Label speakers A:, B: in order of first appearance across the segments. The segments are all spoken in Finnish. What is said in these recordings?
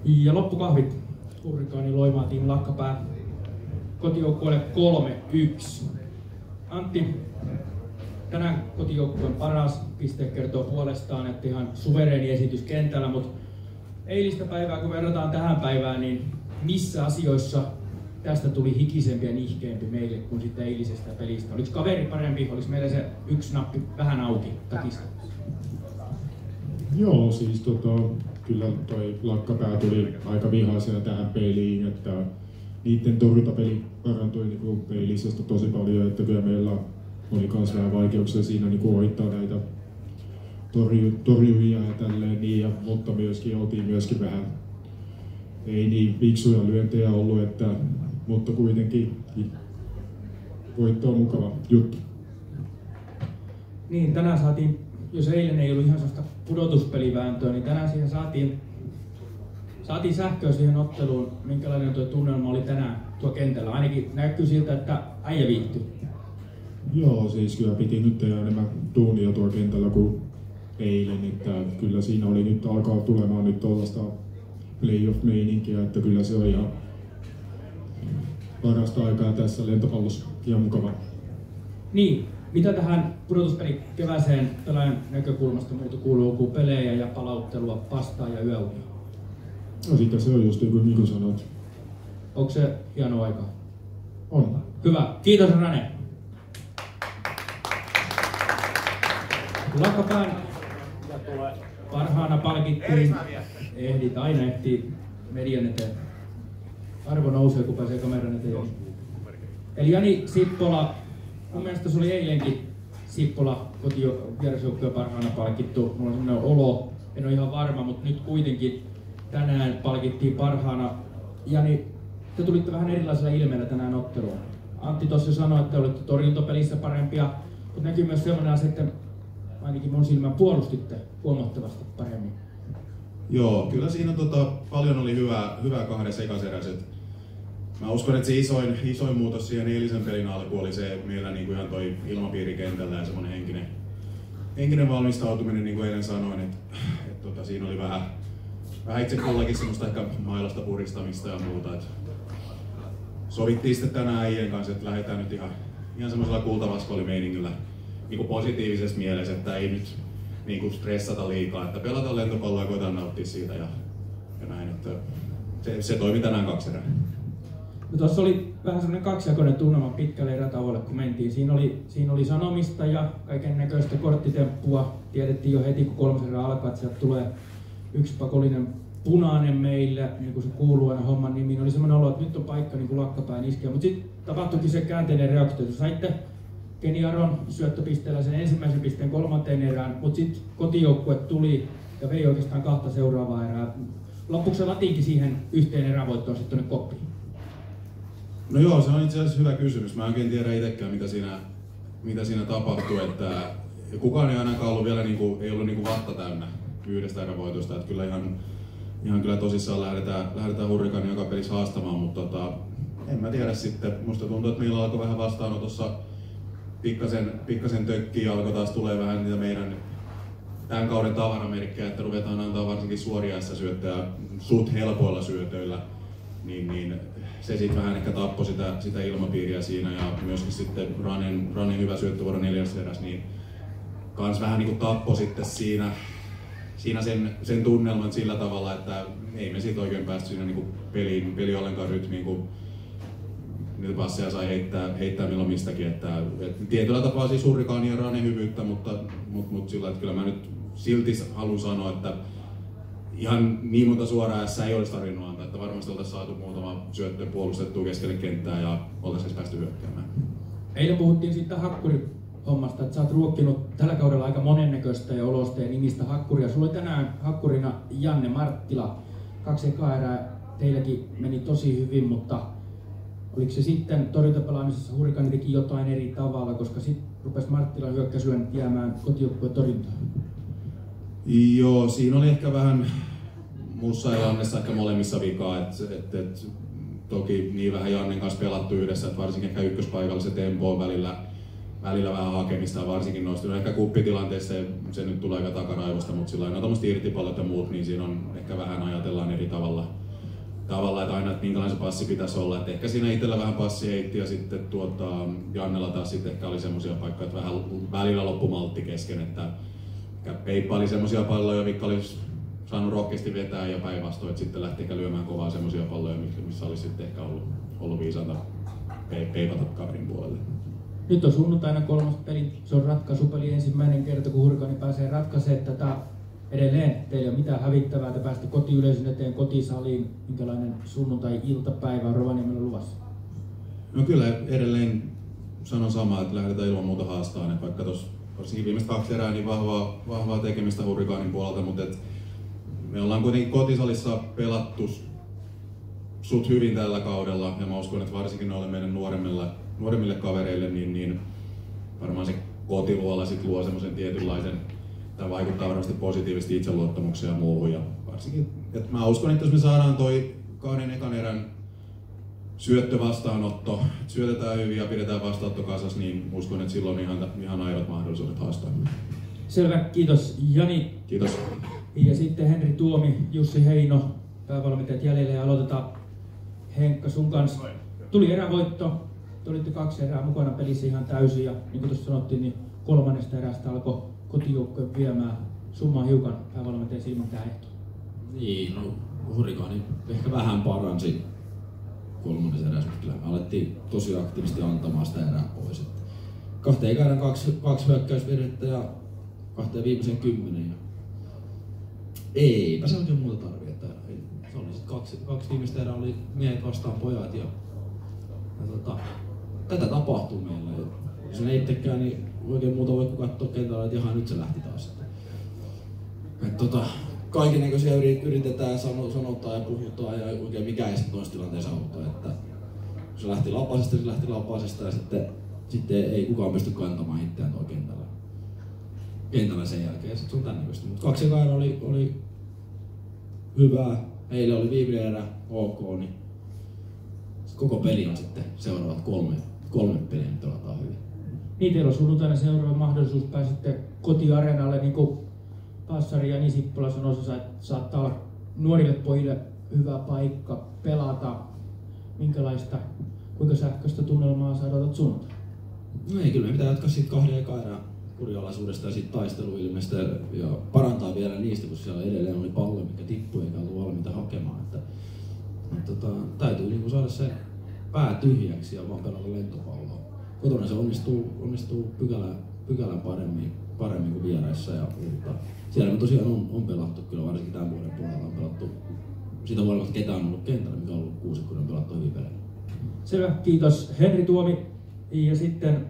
A: Ja loppukahvit. Hurrikaani Loimaa Team Lakkapää. Kotijoukkueelle 3-1. Antti, tänään kotijoukkueen paras piste kertoo puolestaan, että ihan suvereeni esitys kentällä, mutta eilistä päivää kun verrataan tähän päivään, niin missä asioissa tästä tuli hikisempi ja nihkeempi meille kuin sitten eilisestä pelistä? Oliko kaveri parempi? Oliko meillä se yksi nappi vähän auki takista?
B: Joo, siis kyllä toi Lakkapää tuli aika vihaisena tähän peliin, että niiden torjuntapeli parantui niin eilisestä tosi paljon, että kyllä meillä oli myös vähän vaikeuksia siinä niin ohittaa näitä torjujia ja tälleen niin, mutta myöskin oltiin myöskin vähän ei niin fiksuja lyöntejä ollut, mutta kuitenkin voitto on mukava juttu.
A: Niin, tänään saatiin, jos eilen ei ollut ihan sellaista pudotuspelivääntöä, niin tänään siihen saatiin sähköä siihen otteluun. Minkälainen tuo tunnelma oli tänään tuo kentällä? Ainakin näkyy siltä, että äijä viihtyi.
B: Joo, siis kyllä piti nyt tehdä enemmän duunia tuo kentällä kuin eilen, että kyllä siinä oli nyt alkaa tulemaan nyt tuollaista playoff-meininkiä, että kyllä se on ihan parasta aikaa tässä lentopallossa ja mukava.
A: Niin, mitä tähän pudotuspeli kevääseen pelaajan näkökulmasta muuta kuuluu kuin pelejä ja palauttelua, pastaa ja yöunia?
B: No sitä se on just niin kuin sanoit.
A: Onko se hieno aika?
B: On.
A: Hyvä, kiitos Rane. Lakkapään parhaana palkittiin, aina ehtii median eteen. Arvo nousee, kun pääsee kameran eteen. Eli Jani Sippola, mun mielestä se oli eilenkin Sippola vierasjoukkojen parhaana palkittu. Mulla on sellainen olo, en ole ihan varma, mutta nyt kuitenkin tänään palkittiin parhaana. Jani, te tulitte vähän erilaisella ilmeellä tänään otteluun. Antti tuossa sanoi, että olette torjuntapelissä parempia, mutta näkyy myös sellainen asia, että ainakin mun silmään puolustitte huomattavasti paremmin.
C: Joo, kyllä siinä paljon oli hyvää kahden sekaseräiset. Mä uskon, että se isoin muutos siihen eilisen pelin alkuun oli se meillä niin kuin ihan toi ilmapiiri kentällä ja semmoinen henkinen valmistautuminen, niin kuin eilen sanoin, että siinä oli vähän itse kullakin semmoista ehkä mailasta puristamista ja muuta. Et sovittiin sitten tänään äijien kanssa, että lähdetään nyt ihan semmoisella kultavaskolimeiningillä niin positiivisessa mielessä, että ei nyt niin stressata liikaa, että pelataan lentopalloa ja koetaan nauttia siitä ja näin, että se toimi tänään 2 erää.
A: No tuossa oli vähän semmoinen kaksijakoinen tunnelma pitkälle erätauolle, kun mentiin. Siinä oli sanomista ja kaiken näköistä korttitemppua. Tiedettiin jo heti, kun 3 erää alkaa, että sieltä tulee yksi pakollinen punainen meille, niin kuin se kuuluu aina homman nimiin. Oli semmoinen olo, että nyt on paikka niin kuin Lakkapään iskeä, mutta sitten tapahtuikin se käänteinen reaktio. Saitte Keni Aron syöttöpisteellä sen ensimmäisen pisteen 3. erään, mutta sitten kotijoukkue tuli ja vei oikeastaan 2 seuraavaa erää. Loppuksi se latiinkin siihen yhteen erävoittoon sitten tuonne koppiin.
C: No joo, se on itse asiassa hyvä kysymys. Mä en oikein tiedä itsekään, mitä siinä tapahtui. Että kukaan ei ainakaan ollut vielä ei ollut vatta täynnä 1 erävoitosta. Että kyllä ihan kyllä tosissaan lähdetään Hurrikaanin joka pelissä haastamaan, mutta en mä tiedä sitten. Musta tuntuu, että meillä alkoi vähän vastaanotossa pikkasen tökkiä ja alkoi taas tulee vähän niitä meidän tämän kauden tavaramerkkejä, että ruvetaan antaa varsinkin suoria syöttöjä suht helpoilla syötöillä, niin se sitten vähän ehkä tappoi sitä ilmapiiriä siinä ja myöskin sitten Ranen hyvä syöttövuoro 4. erässä, niin kans vähän niinku tappoi sitten siinä sen tunnelman sillä tavalla, että ei me siitä oikein päästy siinä niinku peli ollenkaan rytmiin, kun niitä passeja sai heittää milloin mistäkin, että tietyllä tapaa siis Hurrikaani ja Rane hyvyyttä, mutta sillä että kyllä mä nyt silti haluan sanoa, että ihan niin monta suoraa ässä ei olisi tarvinnut antaa, että varmasti oltaisiin saatu muutama syöttö puolustettua keskelle kenttää ja oltaisiin päästy hyökkäämään.
A: Eilen puhuttiin siitä hakkurihommasta, että sä oot ruokkinut tällä kaudella aika monennäköistä ja olosta ja nimistä hakkuria. Sulla oli tänään hakkurina Janne Marttila. 2 ekaa erää teilläkin meni tosi hyvin, mutta oliko se sitten torjuntapelaamisessa Hurrikaani teki jotain eri tavalla, koska sitten rupesi Marttilan hyökkäisyön jäämään kotijoukkueen torjuntaan?
C: Joo, siinä oli ehkä vähän mussa ja Jannessa ehkä molemmissa vikaa, että toki niin vähän Jannen kanssa pelattu yhdessä, että varsinkin ehkä ykköspaikalla se tempo on välillä vähän hakemista ja varsinkin noista. Ehkä kuppitilanteessa se nyt tulee aika takaraivosta, mutta sillä on tommoista irtipallot ja muut, niin siinä on ehkä vähän ajatellaan eri tavalla, että aina, että minkälainen se passi pitäisi olla. Et ehkä siinä itsellä vähän passi heitti ja sitten Jannella taas sitten ehkä oli semmoisia paikkoja, että vähän välillä loppumaltti kesken, että peippaili semmoisia palloja, mitkä olisi saanut rohkeasti vetää ja päinvastoin, että sitten lähti ehkä lyömään kovaa semmoisia palloja, missä olisi sitten ehkä ollut viisaanta peipata kaverin puolelle.
A: Nyt on sunnuntaina 3. peli, se on ratkaisupeli ensimmäinen kerta, kun Hurrikaani pääsee ratkaisemaan tätä. Edelleen teillä ei ole mitään hävittävää, te pääsette kotiyleisön eteen, kotisaliin. Minkälainen sunnuntai-iltapäivä on Rovaniemellä luvassa?
C: No kyllä edelleen sanon samaa, että lähdetään ilman muuta haastamaan, että vaikka tuossa varsinkin viimeiset 2 erää niin vahvaa tekemistä Hurrikaanin puolelta, mutta me ollaan kuitenkin kotisalissa pelattu suht hyvin tällä kaudella ja mä uskon, että varsinkin noille meidän nuoremmille kavereille niin varmaan se kotiluola sit luo semmoisen tietynlaisen, tämä vaikuttaa varmasti positiivisesti itseluottamukseen ja muuhun ja varsinkin, että mä uskon, että jos me saadaan toi 2 ekan erän syöttövastaanotto, syötetään hyvin ja pidetään vastaanotto kasassa, niin uskon, että silloin on ihan aidot mahdollisuudet haastaa.
A: Selvä, kiitos Jani.
C: Kiitos.
A: Ja sitten Henri Tuomi, Jussi Heino, päävalmentajat jäljellä ja aloitetaan Henkka sun kanssa. Tuli erävoitto, te olitte 2 erää mukana pelissä ihan täysin ja niin kuin tuossa sanottiin, niin 3. erästä alkoi kotijoukkojen viemään summaa hiukan päävalmentajan silmin tää ehto.
D: Niin, no Hurrikaani ehkä vähän paransi 3. erässä, mutta kyllä alettiin tosi aktiivisesti antamaan sitä erää pois. 2 ekan 2 hyökkäysvirhettä ja 2 viimeisen 10. Ja eipä se oikein muuta tarvitse. Se oli sit 2 viimeistä erää oli miehet vastaan pojat ja tätä tapahtuu meillä. Jos en itsekään, niin oikein muuta voi katsoa kentällä, että jaha, nyt se lähti taas. Kaikennäköisiä yritetään, sanotaan ja puhutaan ja oikein mikään ei sitten noissa tilanteissa auttaa. Että se lähti lapasesta ja sitten ei kukaan pysty kantamaan itseään tuolla kentällä sen jälkeen. Sitten se on tännäköistä. Mutta 2 ekaa oli hyvää. Meille oli viimeinen erä ok, niin koko peli on sitten seuraavat 3 peliä, nyt pelataan hyvin.
A: Niin, teillä on sunnuntaina seuraava mahdollisuus, pääsitte kotiareenalle, niin kuin Passari ja Nisippola sanoi, että saattaa olla nuorille pojille hyvä paikka pelata. Kuinka sähköistä tunnelmaa sä odotat sunnuntaina?
D: No ei, kyllä me pitää jatkaa siitä 2 ekaa erää kurialaisuudesta ja siitä taisteluilmestä ja parantaa vielä niistä, kun siellä edelleen oli pallo, mikä tippui eikä ollut valmiita hakemaan. Täytyy niin saada se pää tyhjäksi ja vaan pelata lentopalloa. Kotona se onnistuu pykälän paremmin kuin vieraissa. Siellä me tosiaan on pelattu kyllä, varsinkin tämän vuoden puolella on pelattu. Siitä huolimatta ketään on ollut kentällä, mikä on ollut 6, kun on pelattu hyvin pelejä.
A: Selvä, kiitos Henri Tuomi. Ja sitten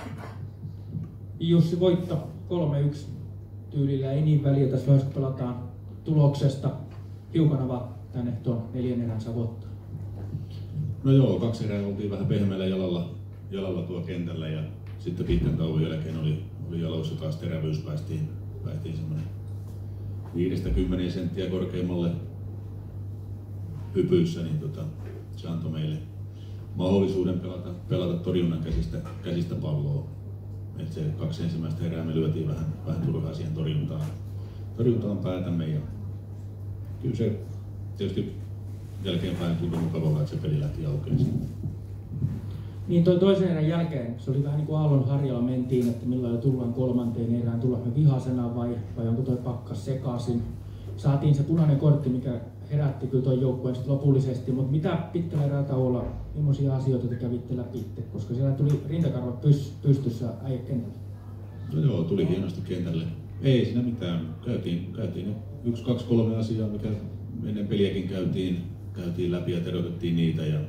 A: Jussi voitto 3-1 tyylillä, ei niin väliä, tässä vaiheessa pelataan tuloksesta. Hiukan avaa tänne tuon 4. erän savottaa.
C: No joo, 2 erää oltiin vähän pehmeällä jalalla tuo kentällä ja sitten pitkän tauon jälkeen oli jaloissa taas terävyys, päästiin semmoinen 5-10 senttiä korkeammalle hypyissä, niin se antoi meille mahdollisuuden pelata torjunnan käsistä palloa. Et se 2 ensimmäistä erää me lyötiin vähän turhaa siihen torjuntaan päätämme ja kyllä se tietysti jälkeenpäin tuli mukavaa, että se peli lähti aukeamaan.
A: Niin toi toisen erän jälkeen, se oli vähän niin kuin aallon harjalla mentiin, että milloin tullaan 3. erään, tullaanko me vihasena vai onko toi pakkas sekaisin. Saatiin se punainen kortti, mikä herätti kyllä toi joukkueen lopullisesti, mutta mitä pitkällä erätauolla, millaisia asioita te kävitte läpi, koska siellä tuli rintakarvat pystyssä äijä kentälle?
C: No joo, tuli hienosti kentälle. Ei siinä mitään. Käytiin 1, 2, 3 asiaa, mikä ennen peliäkin käytiin läpi ja teroitettiin niitä. Ja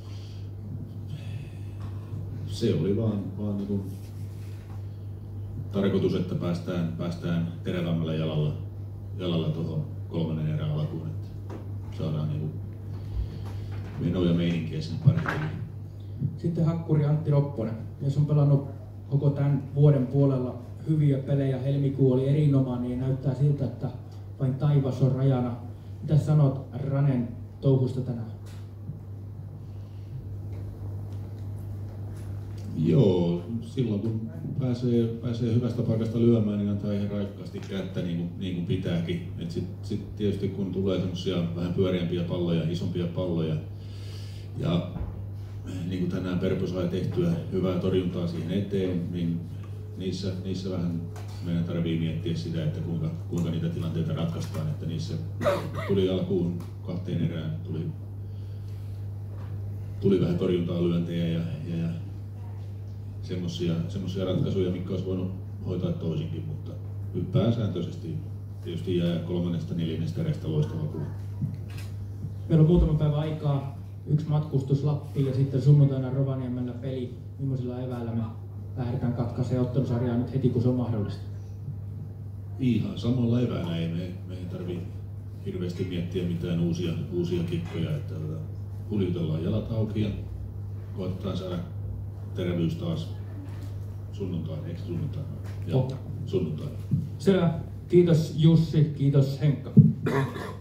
C: se oli vaan niin kuin tarkoitus, että päästään terävämmällä jalalla tuohon 3. erään alkuun, että saadaan niin kuin menoa ja meininkiä sinne paremmin.
A: Sitten hakkuri Antti Ropponen, jos on pelannut koko tämän vuoden puolella hyviä pelejä, helmikuu oli erinomainen, niin näyttää siltä, että vain taivas on rajana. Mitä sanot Ranen touhusta tänään?
C: Joo, silloin kun pääsee hyvästä paikasta lyömään, niin antaa ihan raikkaasti kättä niin kuin pitääkin. Sitten tietysti kun tulee semmosia vähän pyöreämpiä palloja, isompia palloja ja niin kuin tänään Perpo sai tehtyä hyvää torjuntaa siihen eteen, niin niissä vähän meidän tarvii miettiä sitä, että kuinka niitä tilanteita ratkaistaan, että niissä tuli alkuun 2 erään, tuli vähän torjuntaa lyöntejä ja semmoisia ratkaisuja, mitkä olisi voinut hoitaa toisinkin, mutta pääsääntöisesti tietysti jää 3.–4. erästä loistava kuva.
A: Meillä on muutama päivä aikaa, 1 matkustus Lappiin ja sitten sunnuntaina Rovaniemellä peli. Millaisilla eväillä me lähdetään katkaisemaan ottelusarjaa nyt heti, kun se on mahdollista?
C: Ihan samalla eväänä, me ei tarvitse hirveästi miettiä mitään uusia kikkoja, että kuljutellaan jalat auki ja koetetaan saada terveys taas sunnuntaina, eikö sunnuntaina? Joo, sunnuntaina.
A: Selvä. Kiitos Jussi, kiitos Henkka.